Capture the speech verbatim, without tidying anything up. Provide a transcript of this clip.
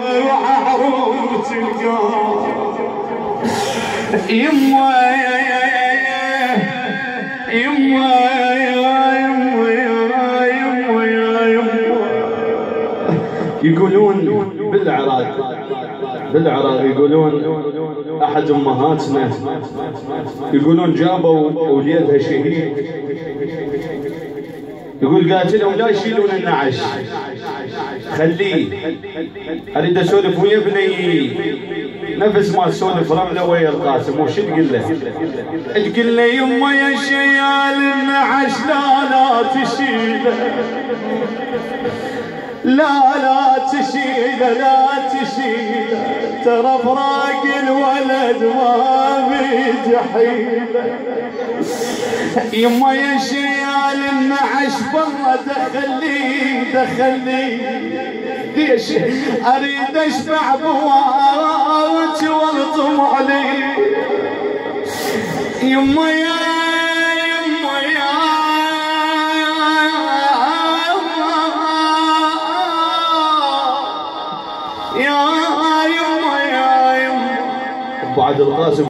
وعروس القاع يما يا يا يا يما يا يما يا يما يا يما. يقولون بالعراق بالعراق يقولون احد امهاتنا يقولون جابوا وليدها شهيد، يقول قالت لهم لا يشيلون النعش خليه، اريد اسولف ويا ابني نفس ما تسولف رمله ويا القاسم. وش تقول له؟ تقول له يما يا شيال النعش لا لا تشيله لا لا تشيله لا تشيله، ترى فراق الولد ما بجحيله. يما يا شيال النعش برا دخلي دخلي، ليش اريد اشبع بواك والطم علي. يما يا يما يا يا يما يا يما. ابو عبد القاسم